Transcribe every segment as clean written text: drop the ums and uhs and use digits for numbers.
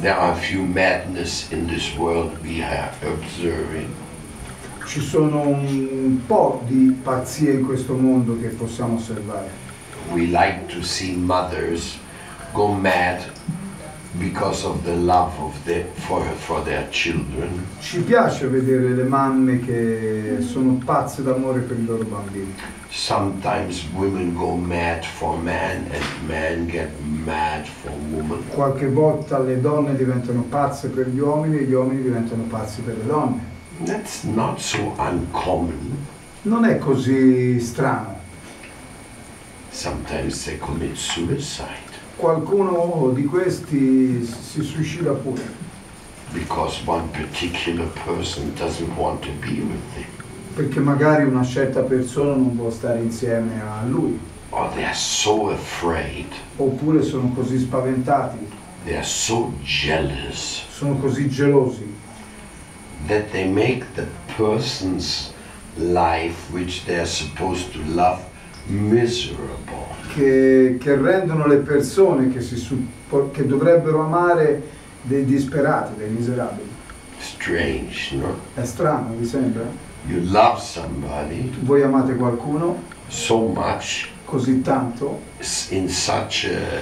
There are a few madness in this world we are observing. Ci sono un po' di pazzie in questo mondo che possiamo osservare. We like to see mothers go mad because of the love of for their children. Ci piace vedere le mamme che sono pazze d'amore per i loro bambini. Sometimes women go mad for men and men get mad for women. Qualche volta le donne diventano pazze per gli uomini e gli uomini diventano pazzi per le donne. That's not so uncommon. Non è così strano. Sometimes they commit suicide. Qualcuno di questi si suicida pure. Because one particular person doesn't want to be with them. Perché magari una certa persona non vuole stare insieme a lui. Or they are so afraid. Oppure sono così spaventati. They are so jealous. Sono così gelosi. That they make the person's life, which they are supposed to love, miserable. Che rendono le persone che dovrebbero amare dei disperati, dei miserabili. Strange, no? È strano, vi sembra? You love somebody Voi amate qualcuno so much, così tanto, in such a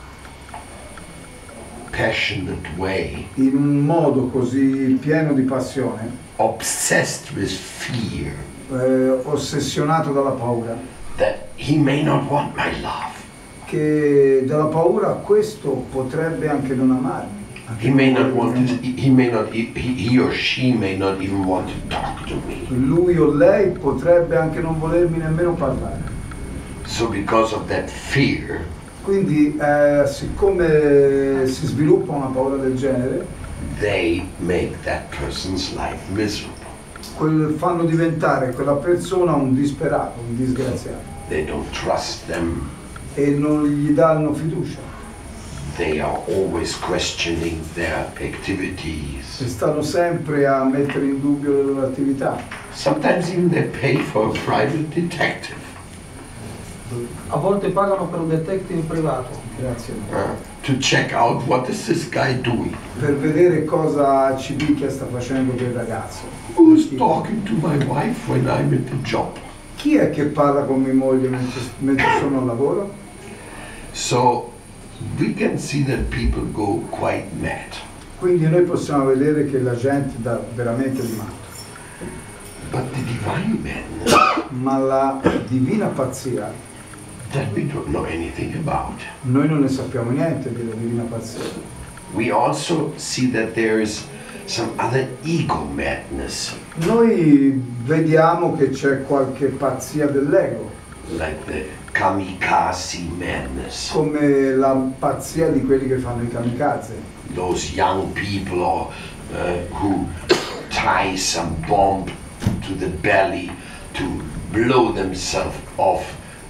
passionate way, in un modo così pieno di passione, obsessed with fear, ossessionato dalla paura, that he may not want my love. che dalla paura questo potrebbe anche non amarmi. He may not want to, he or she may not even want to talk to me. Lui o lei potrebbe anche non volermi nemmeno parlare. So because of that fear, Quindi siccome si sviluppa una paura del genere, they make that person's life miserable. Fanno diventare quella persona un disperato, un disgraziato. They don't trust them. E non gli danno fiducia. They are always questioning their activities. E stanno sempre a mettere in dubbio le loro attività. Sometimes even they pay for a private detective. A volte pagano per un detective privato. Grazie. To check out what is this guy doing. Per vedere cosa Cipicchia sta facendo quel ragazzo. Who's talking to my wife when I'm at the job? Chi è che parla con mia moglie mentre sono al lavoro? So we can see that people go quite mad. Quindi noi possiamo vedere che la gente dà veramente di matto. But the divine madness, Ma la divina pazzia, that we don't know anything about. noi non ne sappiamo niente della divina pazzia. We also see that there is some other ego madness, Noi vediamo che c'è qualche pazzia dell'ego, like the kamikaze madness. come la pazzia di quelli che fanno i kamikaze. Those young people who tie some bomb to the belly to blow themselves off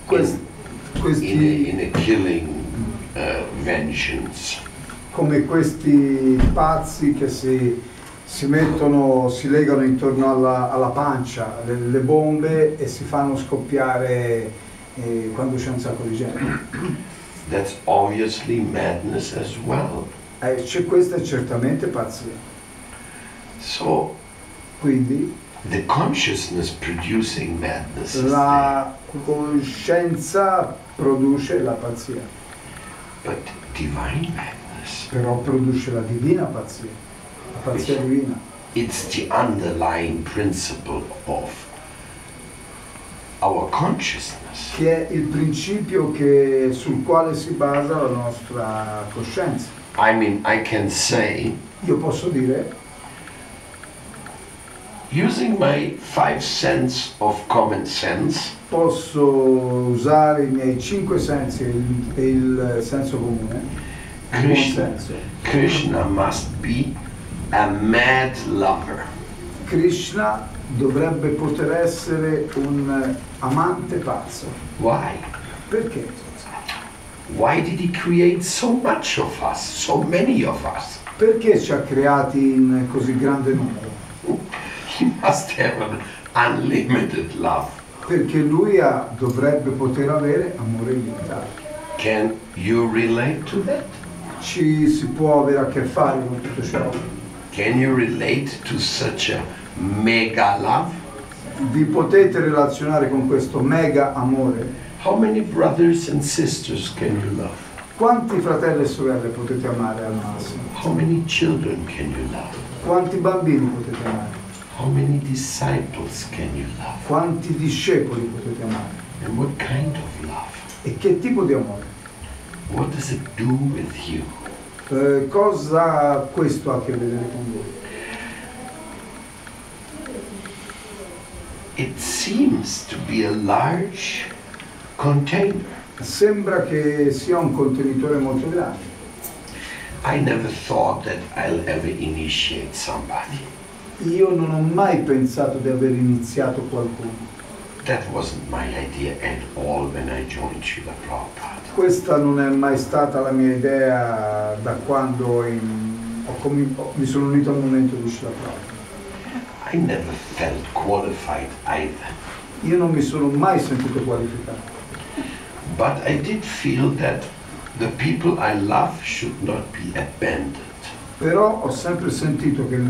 in a killing vengeance. Come questi pazzi che si legano intorno alla pancia le bombe e si fanno scoppiare quando c'è un sacco di gente. That's obviously madness as well. Questa è certamente pazzia. So Quindi the consciousness producing madness is there. la coscienza produce la pazzia, But divine madness, però produce la divina pazzia, la pazzia divina. it's the underlying principle of our consciousness. Che è il principio sul quale si basa la nostra coscienza. I mean, I can say, Io posso dire, using my 5 cents of common sense, posso usare i miei 5 sensi e il senso comune, il buon senso. Krishna must be a mad lover. Krishna dovrebbe poter essere un amante pazzo. Why? Perché? Why did he create so much of us, so many of us? Perché ci ha creati in così grande numero? He must have an unlimited love. Perché lui dovrebbe poter avere amore illimitato. Can you relate to that? ci si può avere a che fare con tutto ciò. Can you relate to such a mega love? Vi potete relazionare con questo mega amore? How many brothers and sisters can you love? Quanti fratelli e sorelle potete amare al massimo? How many children can you love? Quanti bambini potete amare? How many disciples can you love? Quanti discepoli potete amare? And what kind of love? E che tipo di amore? What does it do with you? Cosa questo ha a che vedere con voi? It seems to be a large container. Sembra che sia un contenitore molto grande. I never thought that I'll ever initiate somebody. Io non ho mai pensato di aver iniziato qualcuno. That wasn't my idea at all when I joined Srila Prabhupada. Questa non è mai stata la mia idea da quando mi sono unito al movimento di Srila Prabhupada. I never felt qualified either. Io non mi sono mai sentito qualificato, But I did feel that the people I love should not be abandoned. però ho sempre sentito che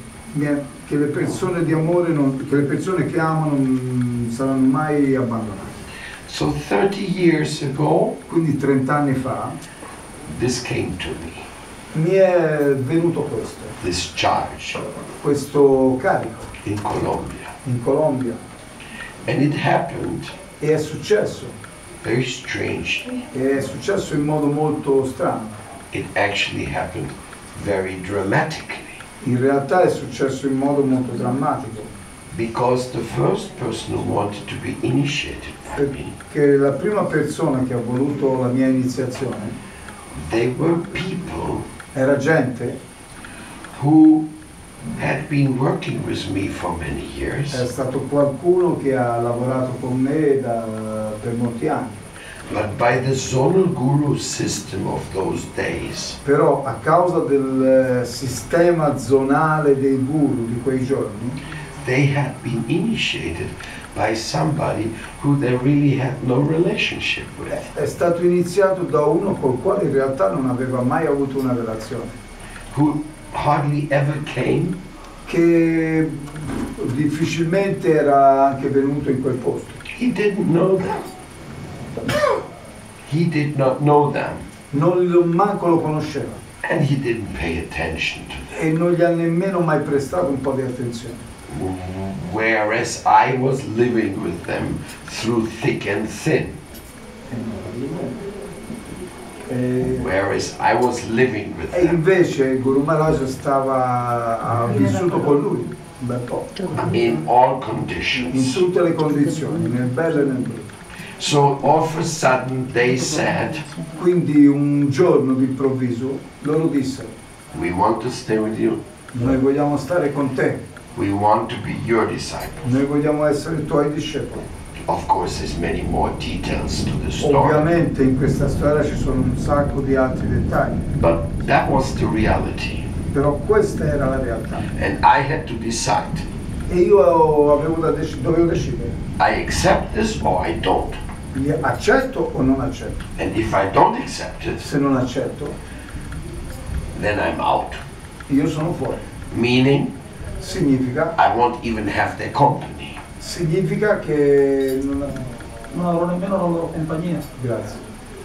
le persone di amore, che le persone che amano non saranno mai abbandonate. So 30 years ago, Quindi 30 anni fa this came to me, mi è venuto this charge questo carico in Colombia. in Colombia And it happened e è successo very strangely. in modo molto strano. It actually happened very dramatically. In realtà è successo in modo molto drammatico, Because the first person who wanted to be initiated by me, perché la prima persona che ha voluto la mia iniziazione they were people era gente, who had been working with me for many years, è stato qualcuno che ha lavorato con me per molti anni, but by the zonal guru system of those days, però a causa del sistema zonale dei guru di quei giorni they had been initiated by somebody who they really had no relationship with. è stato iniziato da uno col quale in realtà non aveva mai avuto una relazione, Who hardly ever came, che difficilmente era anche venuto in quel posto. he didn't know them. He did not know them, Manco lo conosceva and he didn't pay attention to them. e non gli ha nemmeno mai prestato un po' di attenzione. Whereas I was living with them through thick and thin. Whereas I was living with E them invece Guru Maharaj ha vissuto con lui un bel po', in all in conditions. tutte le condizioni, nel bello e nel brutto. So all of a sudden they said, Quindi un giorno d'improvviso loro dissero: we want to stay with you. noi vogliamo stare con te, We want to be your disciple. noi vogliamo essere i tuoi discepoli. Of course, there's many more details to the story, Ovviamente in questa storia ci sono un sacco di altri dettagli, but that was the reality. però questa era la realtà. And I had to decide, E io dovevo decidere: I accept this or I don't. accetto o non accetto. And if I don't accept it, Se non accetto, then I'm out. io sono fuori. Meaning, Significa Significa che Non avrò nemmeno la loro compagnia. grazie.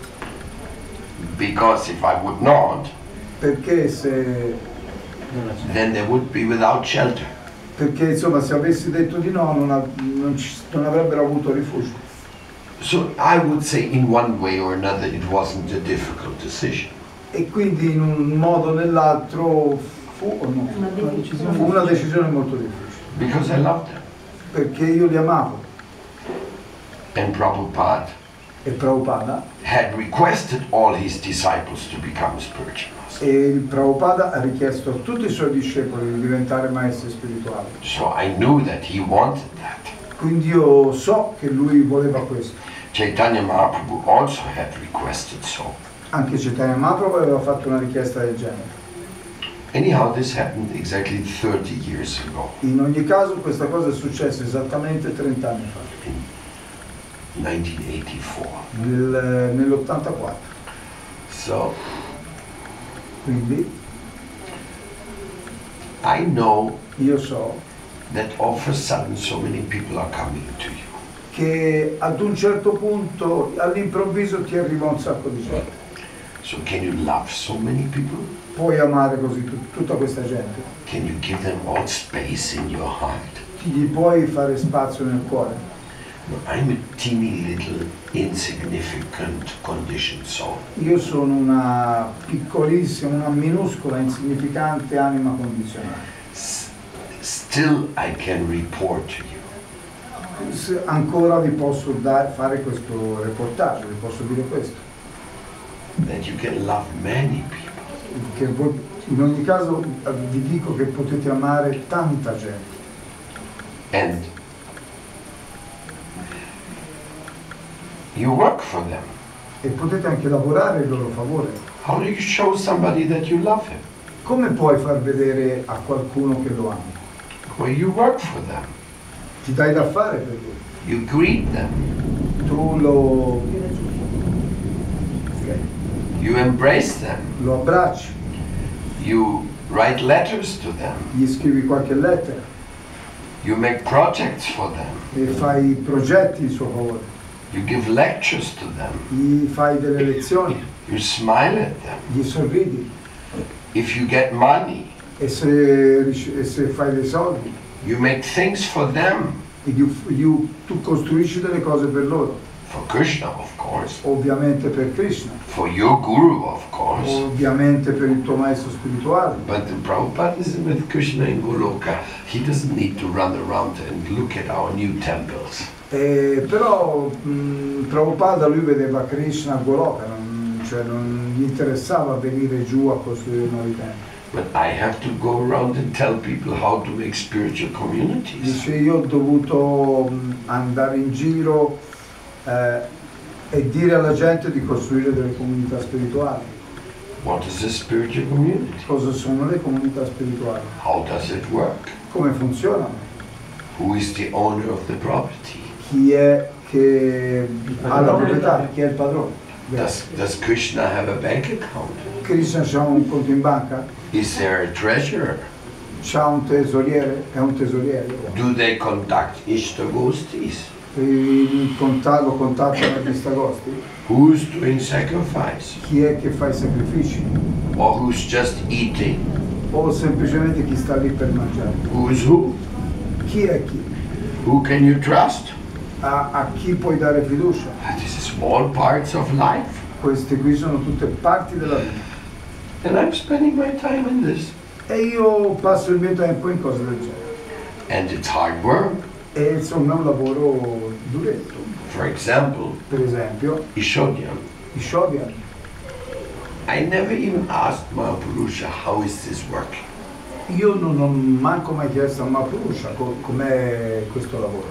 Because if I would not, Perché se then they would be without shelter. perché insomma se avessi detto di no non avrebbero avuto rifugio. So I would say in one way or another it wasn't a difficult decision. E quindi in un modo o nell'altro fu una decisione molto difficile, Because I loved them. perché io li amavo And Prabhupada e Prabhupada had requested all his disciples to become spiritual masters. e il Prabhupada ha richiesto a tutti i suoi discepoli di diventare maestri spirituali. So I knew that he wanted that. Quindi io so che lui voleva questo. Chaitanya Mahaprabhu also had requested so. Anche Chaitanya Mahaprabhu aveva fatto una richiesta del genere. Anyhow, this happened exactly 30 years ago, In ogni caso questa cosa è successa esattamente 30 anni fa, in 1984. nell'84. So Quindi I know io so that all of a sudden so many people are coming to you. che ad un certo punto all'improvviso ti arriva un sacco di gente. So can you love so many people? Puoi amare così tutta questa gente, Can you give them all space in your heart? gli puoi fare spazio nel cuore. I'm a teeny little insignificant conditioned soul. Io sono una piccolissima, una minuscola, insignificante anima condizionata. Still I can report to you. Ancora vi posso fare questo reportage, vi posso dire questo. That you can love many people. Che voi, in ogni caso vi dico che potete amare tanta gente. And you work for them. E potete anche lavorare in loro favore. How do you show somebody that you love him? Come puoi far vedere a qualcuno che lo ami? Well, you work for them. Ti dai da fare per lui. You greet them. Tu lo You embrace them. abbracci, You write letters to them. gli scrivi qualche lettera You make projects for them. e fai progetti in suo favore, You give lectures to them. gli fai delle lezioni, You smile at them. gli sorridi If you get money, e se fai dei soldi you make things for them. e tu costruisci delle cose per loro, For Krishna, of course. ovviamente per Krishna, For your guru, of course. ovviamente per il tuo maestro spirituale. But the Prabhupada is with Krishna in Goloka. He doesn't need to run around and look at our new temples. Però Prabhupada lui vedeva Krishna a Goloka, non gli interessava venire giù a costruire nuovi templi. But I have to go around and tell people how to make spiritual communities. Dice io ho dovuto andare in giro e dire alla gente di costruire delle comunità spirituali. What is a spiritual community? Cosa sono le comunità spirituali? How does it work? Come funzionano? Who is the owner of the property? Chi è che ha la proprietà? Chi è il padrone? Does Krishna have a bank account? Krishna c'ha un conto in banca? Is there a treasurer? C'ha un tesoriere? È un tesoriere? Do they conduct Ishtagostis? Lo contattano gli stagosti? Who's doing sacrifice? Chi è che fa i sacrifici? Or who's just eating? O semplicemente chi sta lì per mangiare? Who's who? Chi è chi? Who can you trust? A chi puoi dare fiducia? This is all parts of life. Queste qui sono tutte parti della vita. And I'm spending my time in this. E io passo il mio tempo in cose del genere. And it's hard work. E insomma è un lavoro duretto. For example, Per esempio, Ishodhyan. i Shodhyan. I never even asked Mahapurusha, how is this working? Io non ho manco mai chiesto a Mahapurusha com'è questo lavoro.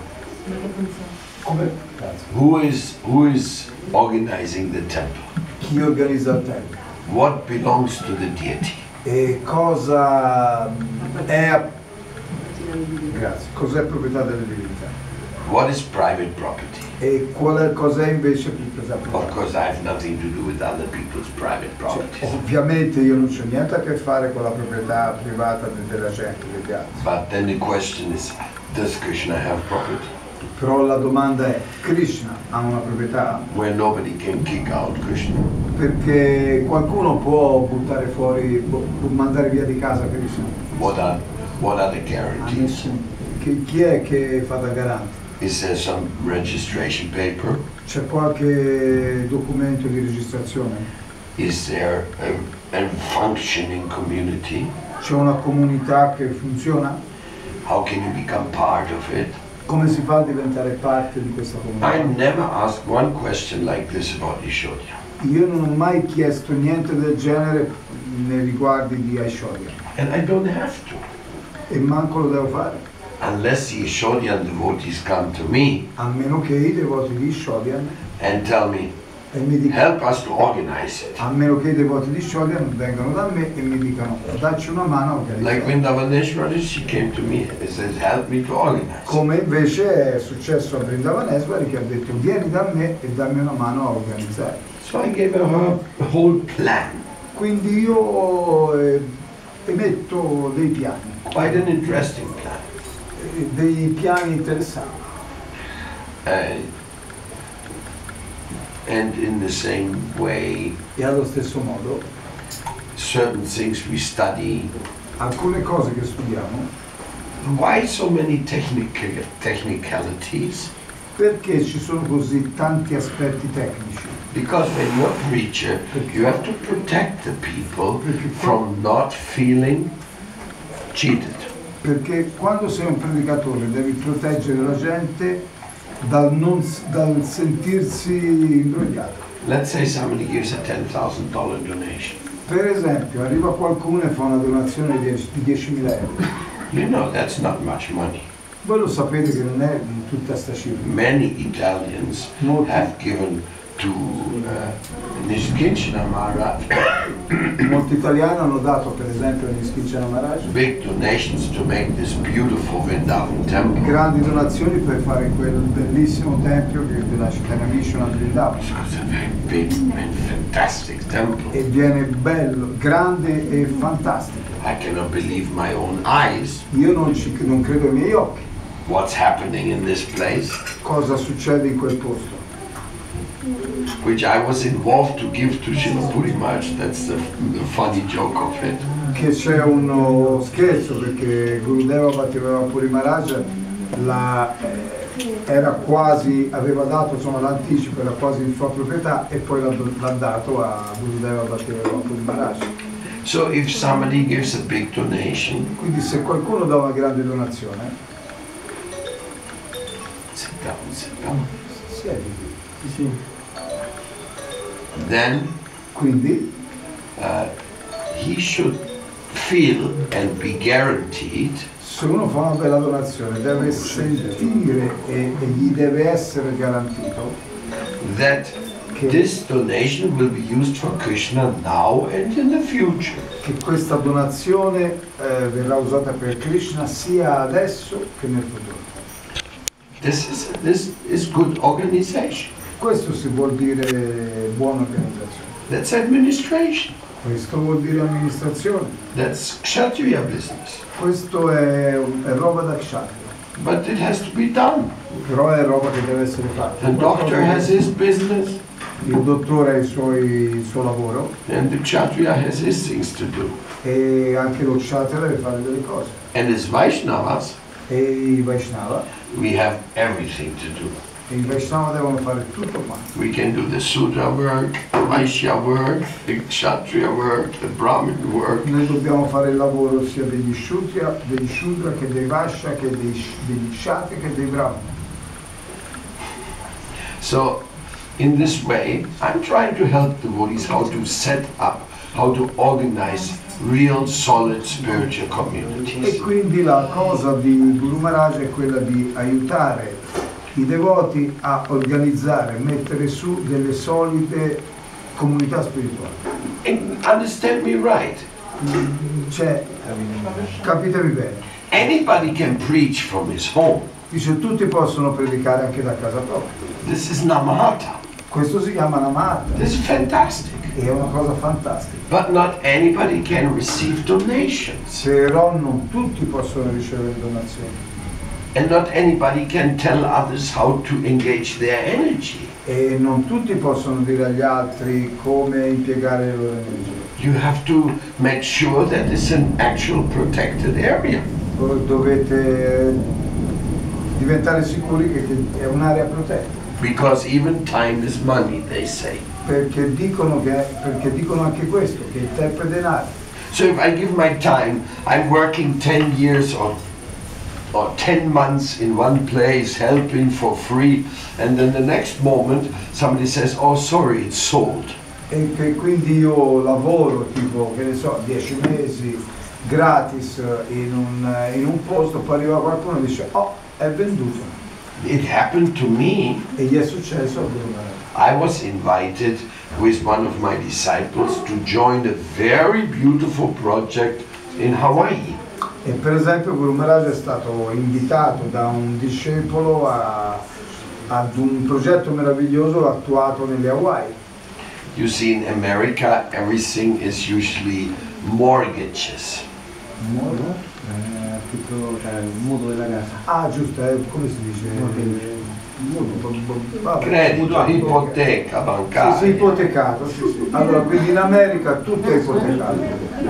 Come? Grazie. Who is organizing the temple? Chi organizza il tempio? What belongs to the deity? E cosa è, grazie, cos'è proprietà delle divinità? What is private property? E cos'è invece proprietà Of privata? course, I have nothing to do with other people's private properties. Ovviamente io non c'ho niente a che fare con la proprietà privata della gente, degli altri. But then the question is, does Krishna have property? Però la domanda è, Krishna ha una proprietà? Where nobody can kick out Krishna. Perché qualcuno può buttare fuori, può mandare via di casa Krishna? What are the A guarantees? nessuno. Chi è che fa da garante? Is there some registration paper? C'è qualche documento di registrazione? Is there a functioning community? C'è una comunità che funziona? How can you become part of it? Come si fa a diventare parte di questa comunità? I never asked one question like this about Ishodhya. Io non ho mai chiesto niente del genere nei riguardi di Aishwarya And I don't have to. e manco lo devo fare, Unless the Ishodhyan devotees come to me a meno che i devoti di Shodhyan and tell me, e mi dicano, help us to organize it. a meno che i devoti di Shodhyan vengano da me e mi dicano dacci una mano a Like organizzare. Vrindavaneshwari, she came to me and said, help me to organize. Come invece è successo a Vrindavaneswari che ha detto vieni da me e dammi una mano a organizzare. So I gave her a whole plan. Quindi io emetto dei piani, quite an interesting plan. dei piani interessanti. And in the same way, E allo stesso modo, certain things we study. alcune cose che studiamo, Why so many technicalities? perché ci sono così tanti aspetti tecnici? Because when you're a preacher, you have to protect the people from not feeling cheated. Perché quando sei un predicatore devi proteggere la gente dal sentirsi imbrogliato. Let's say somebody gives a $10,000 donation. Per esempio, arriva qualcuno e fa una donazione di 10.000 euro. You know that's not much money. Voi lo sapete che non è tutta sta cifra. Many Italians have given to Nishkinchina Maharaj Molti italiani hanno dato per esempio a Nishkinchana Maharaj big donations to make this beautiful Vrindavan temple. grandi donazioni per fare quel bellissimo tempio che della città Vishnu a Vrindavan. So it's a very big and fantastic temple. E viene bello, grande e fantastico. I cannot believe my own eyes. Io non credo ai miei occhi What's happening in this place, cosa succede in quel posto. which I was involved to give to Srila Puri Maharaj. That's the funny joke of it. Che c'è uno scherzo perché Gurudeva Bhattivinoda Puri Maharaj aveva dato insomma l'anticipo, era quasi in sua proprietà e poi l'ha dato a Gurudeva Bhattivinoda Puri Maharaj. So if somebody gives a big donation, Quindi se qualcuno dà una grande donazione, sit down, siediti. Sì. then Quindi he should feel and be guaranteed se uno fa una bella donazione deve sentire e gli deve essere garantito that che, this donation will be used for Krishna now and in the future. che questa donazione verrà usata per Krishna sia adesso che nel futuro. This is good organization. Questo si vuol dire buona organizzazione. That's administration. Questo vuol dire amministrazione. That's Kshatriya business. Questo è roba da kshatriya, But it has to be done. però è roba che deve essere fatta. The doctor has his business Il dottore ha il suo lavoro and the Kshatriya has his things to do. e anche lo kshatriya deve fare delle cose. And as Vaishnavas, E i Vaishnava, we have everything to do. i Vaishnava devono fare tutto quanto. We can do the Sudra work, the Vaishya work, the Kshatriya work, the Brahmin work. Noi dobbiamo fare il lavoro sia degli Shudra che dei Vaishya, che degli Kshatriya, che dei Brahmana. So, in this way, I'm trying to help devotees how to set up, how to organize real solid spiritual E communities. quindi la cosa di Guru Maharaj è quella di aiutare i devoti a organizzare, mettere su delle solide comunità spirituali. And understand me right. Cioè, capitemi bene, Anybody can preach from his home. dice tutti possono predicare anche da casa propria. This is Namahata. Questo si chiama Namata, This is fantastic. è una cosa fantastica. But not anybody can receive donations. Però non tutti possono ricevere donazioni And not anybody can tell others how to engage their energy. e non tutti possono dire agli altri come impiegare le loro energie. You have to make sure that it's an actual protected area. Voi dovete diventare sicuri che è un'area protetta, Because even time is money, they say. perché dicono anche questo, che il tempo è denaro. So if I give my time, I'm working 10 years or 10 months in one place, helping for free, and then the next moment somebody says, oh sorry, it's sold. E che quindi io lavoro tipo, che ne so, 10 mesi gratis in un posto, poi arriva qualcuno e dice oh, è venduto. It happened to me. E gli è successo a Guru Maharaj. I was invited with one of my disciples to join a very beautiful project in Hawaii. E per esempio Guru Maharaj è stato invitato da un discepolo ad un progetto meraviglioso attuato nelle Hawaii. You see, in America, everything is usually mortgages. Cioè il mutuo della casa. Ah, giusto, come si dice? Vabbè, Credito, ipoteca Sì, bancaria. sì, ipotecato, sì, sì. Allora, quindi in America tutto è ipotecato.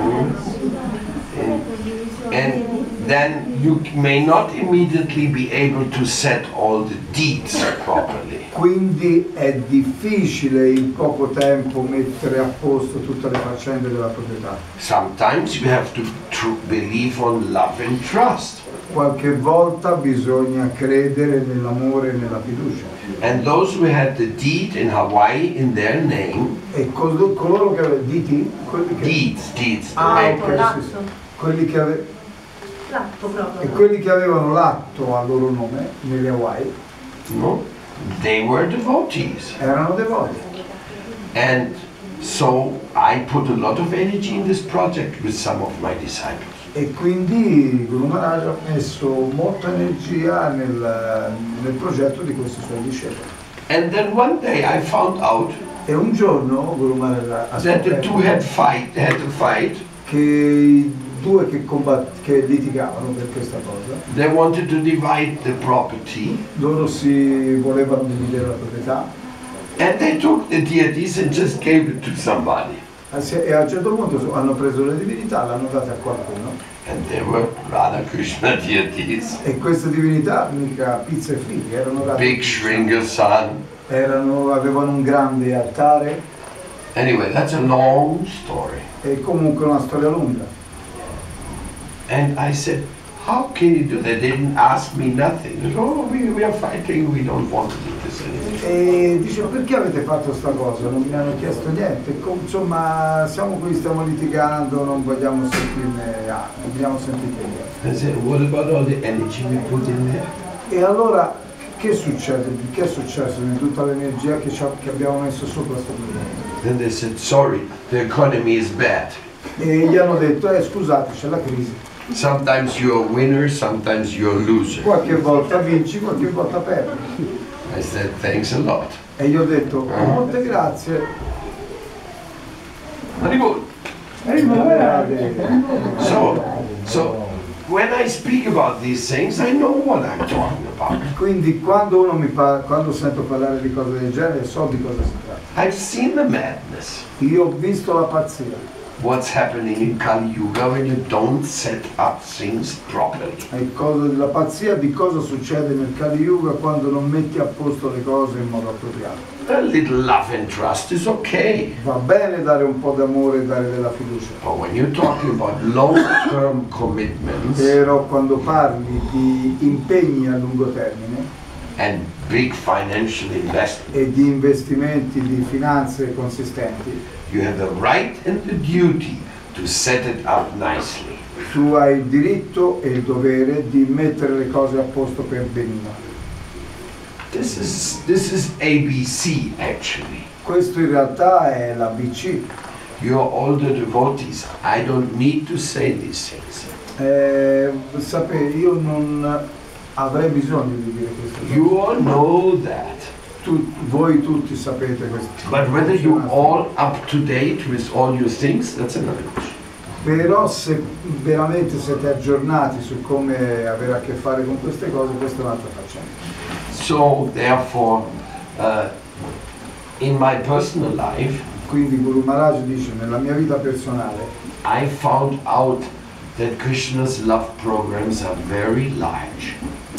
And then you may not immediately be able to set all the deeds properly. Quindi è difficile in poco tempo mettere a posto tutte le faccende della proprietà. Sometimes you have to believe on love and trust. Qualche volta bisogna credere nell'amore e nella fiducia. And those who had the deed in Hawaii in their name, E coloro che avevano diti, quelli che, deeds, the Ah, name. ok, sì, sì. Quelli che L'atto proprio. e quelli che avevano l'atto a loro nome nelle Hawaii No? They were devotees. erano devoti. And so I put a lot of energy in this project with some of my disciples. E quindi Guru Maharaj ha messo molta energia nel progetto di questi suoi discepoli. And then one day I found out E un giorno Guru Maharaj ha that the two had scoperto to fight. che i due che litigavano per questa cosa, They wanted to divide the property, loro si volevano dividere la proprietà and they took the deities and just gave it to somebody. e a un certo punto hanno preso le divinità, l'hanno date a qualcuno And they were Radha Krishna deities. e queste divinità mica pizza e figli, erano Big Shringa Sun. avevano un grande altare Anyway, that's a long story. e comunque una storia lunga. And I said, how can you do that? They didn't ask me nothing. They said, oh, we are fighting, we don't want to do this anymore. E dicevo, perché avete fatto sta cosa? Non mi hanno chiesto niente. Insomma, siamo qui, stiamo litigando, non vogliamo sentirne, non vogliamo sentirne niente. I said, what about all the energy we put in there? E allora, che succede? Che è successo di tutta l'energia che abbiamo messo su questo progetto? Then they said, sorry, the economy is bad. E gli hanno detto, scusate, c'è la crisi. Sometimes you're a winner, sometimes you're a loser. Qualche volta vinci, qualche volta perdi. I said, thanks a lot. E gli ho detto, molte grazie. So when I speak about these things, I know what I'm talking about. Quindi quando sento parlare di cose del genere so di cosa si tratta. I've seen the madness. Io ho visto la pazzia. What's happening in Kali Yuga when you don't set up things properly. La pazzia di cosa succede nel Kali Yuga quando non metti a posto le cose in modo appropriato. A little love and trust is okay. Va bene dare un po' d'amore e dare della fiducia. But when you're talking about long-term commitments Però quando parli di impegni a lungo termine and big financial investment, e di investimenti di finanze consistenti, you have the right and the duty to set it up nicely. tu hai il diritto e il dovere di mettere le cose a posto per benino. This is ABC actually. Questo in realtà è l'ABC. You're all the devotees. I don't need to say these things. Io non avrei bisogno di dire questo. You all know that. Voi tutti sapete questo. But whether you're all up to date with all your things, that's another question. Però se veramente siete aggiornati su come avere a che fare con queste cose, questa è un'altra faccenda. So therefore, in my personal life, Quindi Guru Maharaj dice, nella mia vita personale, I found out that Krishna's love programs are very large.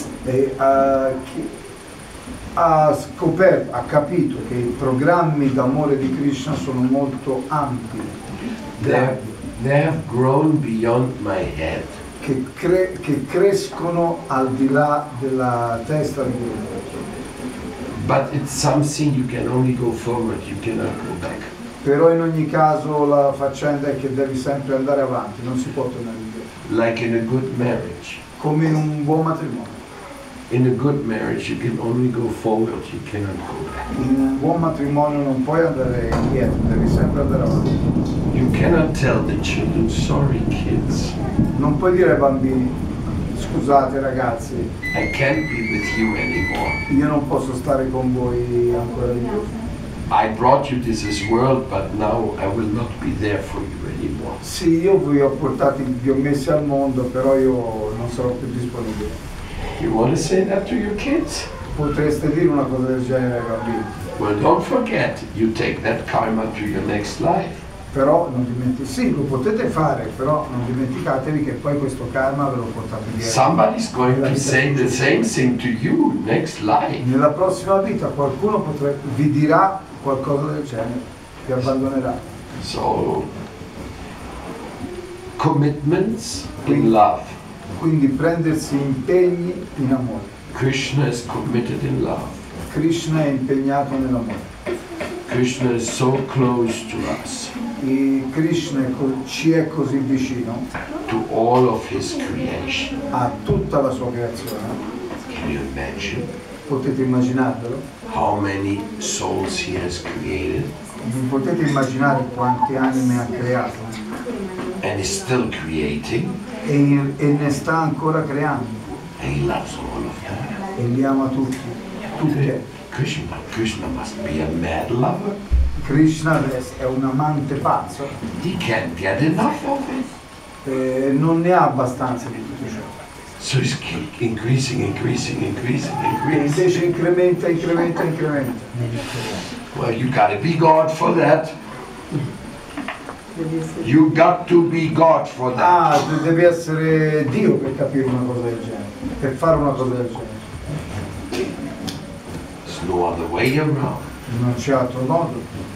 Ha scoperto, ha capito che i programmi d'amore di Krishna sono molto ampi, They have grown beyond my head. che crescono al di là della testa di Guru. But it's something you can only go forward, you cannot go back. Però in ogni caso la faccenda è che devi sempre andare avanti, non si può tornare indietro. Like in a good marriage. Come in un buon matrimonio. In a good marriage you can only go forward, you cannot go back. In un buon matrimonio non puoi andare indietro, devi sempre andare avanti. You cannot tell the children, sorry kids, Non puoi dire ai bambini, scusate ragazzi, I can't be with you anymore. io non posso stare con voi ancora di più. I brought you to this world, but now I will not be there for you anymore. Sì, io vi ho portati, vi ho messi al mondo, però io non sarò più disponibile. You want to say that to your kids? Potreste dire una cosa del genere ai bambini, Well, don't forget, you take that karma to your next life. però non dimenticate, sì, lo potete fare, però non dimenticatevi che poi questo karma ve lo portate dietro. Somebody's going to say the same thing to you next life. Nella prossima vita qualcuno vi dirà qualcosa del genere, vi abbandonerà. So, commitments in love. Quindi prendersi impegni in amore. Krishna is committed in love. Krishna è impegnato nell'amore. Krishna is so close to us, Krishna ci è così vicino to all of his creation. a tutta la sua creazione. Can you imagine Potete immaginarvelo? how many souls he has created Vi potete immaginare quante anime ha creato? and is still creating, E ne sta ancora creando. and he loves all of them. E li ama tutti. Tutte. Krishna must be a mad lover. Krishna è un amante pazzo. He can't get enough of it. Non ne ha abbastanza di tutto ciò. So he's increasing. E invece incrementa. Well, you gotta be God for that. You got to be God for that. Ah, devi essere Dio per capire una cosa del genere, per fare una cosa del genere. There's no other way around. Non c'è altro modo.